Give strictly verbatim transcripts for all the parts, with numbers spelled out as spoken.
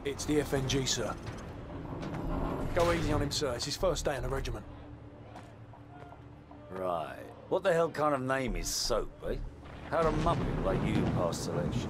It's the F N G, sir. Go easy on him, sir. It's his first day in the regiment. Right. What the hell kind of name is Soap, eh? How'd a muppet like you pass selection?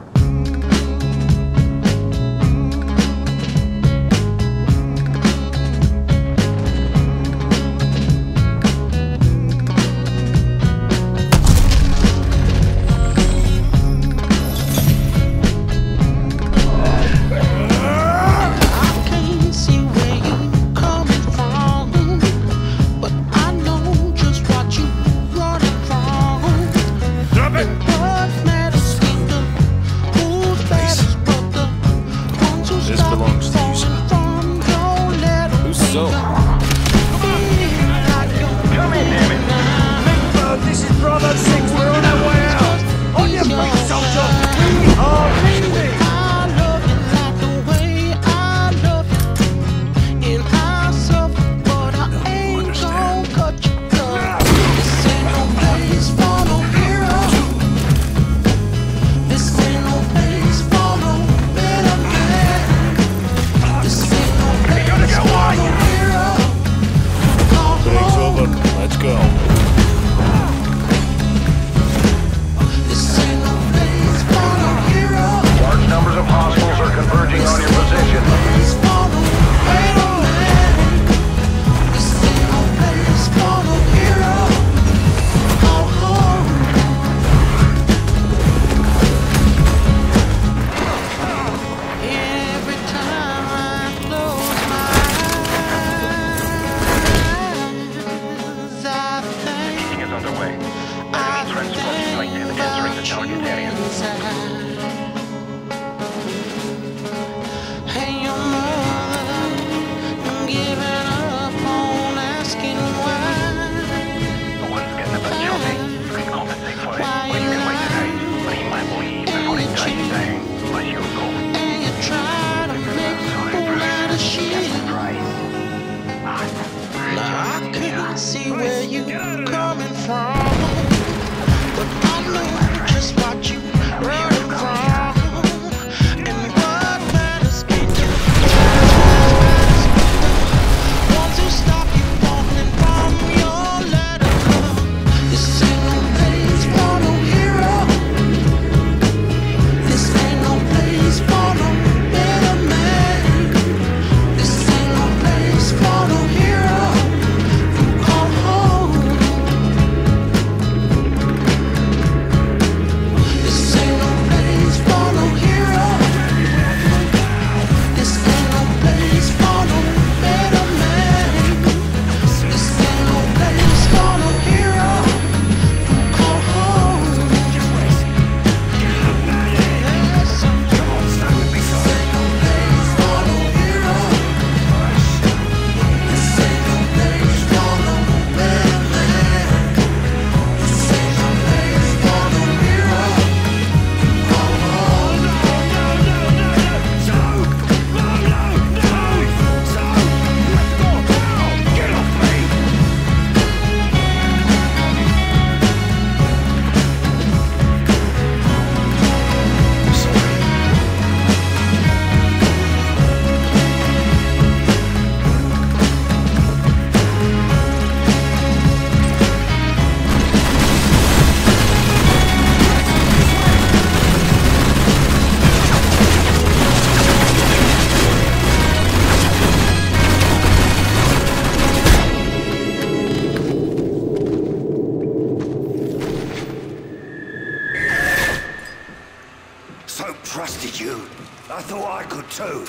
Trusted you. I thought I could too.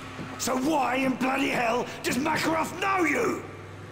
So why in bloody hell does Makarov know you?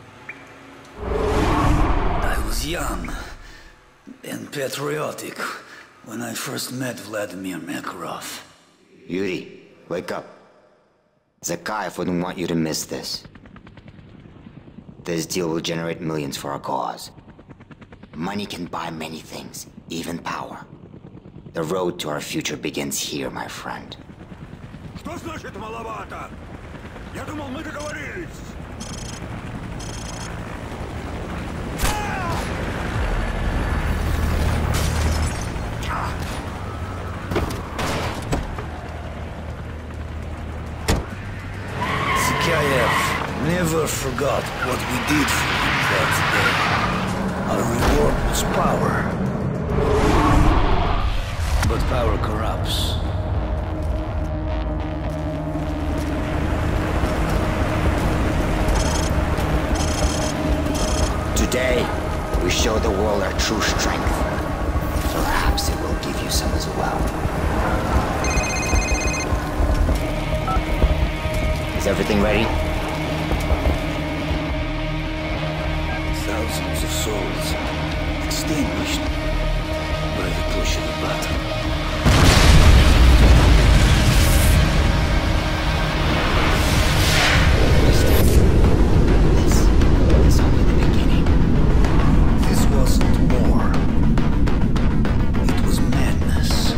I was young and patriotic when I first met Vladimir Makarov. Yuri, wake up. Zakhaev wouldn't want you to miss this. This deal will generate millions for our cause. Money can buy many things, even power. The road to our future begins here, my friend. Что значит маловато? Я думал, мы договорились. never forgot what we did for him that day. Our reward was power. But power corrupts. Today, we show the world our true strength. Perhaps it will give you some as well. Is everything ready? Thousands of souls extinguished by the push of a button. This is only the beginning. This wasn't war. It was madness.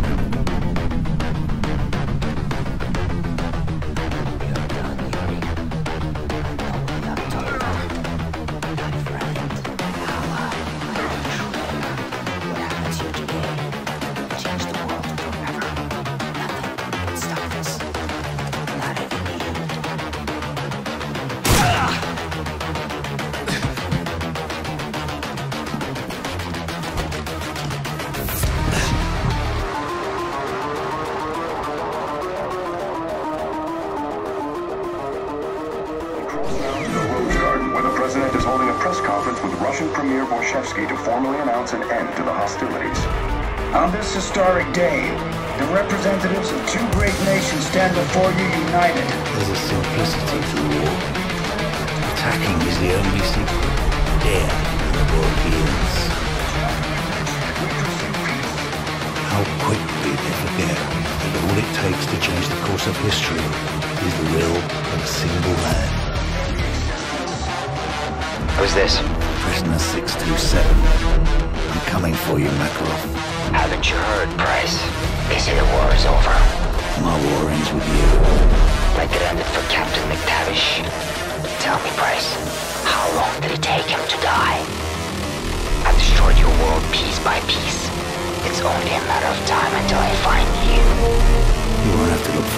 We are done, Yuri. No, we are done. My friend, ally, what happens here today will change the world forever. Nothing can stop this. Not even you. Rose Garden, where the president is holding a press conference with Russian Premier Borshevsky to formally announce an end to the hostilities. On this historic day, the representatives of two great nations stand before you united. There's a simplicity to war. Attacking is the only secret. Dare the war begins. How quickly they forget that all it takes to change the course of history is the will of a single man. Who's this? Prisoner six two seven. I'm coming for you, Makarov. Haven't you heard, Price? They say the war is over. My war ends with you. Like it ended for Captain McTavish. Tell me, Price, how long did it take him to die? I've destroyed your world piece by piece. It's only a matter of time until I find you. You won't have to look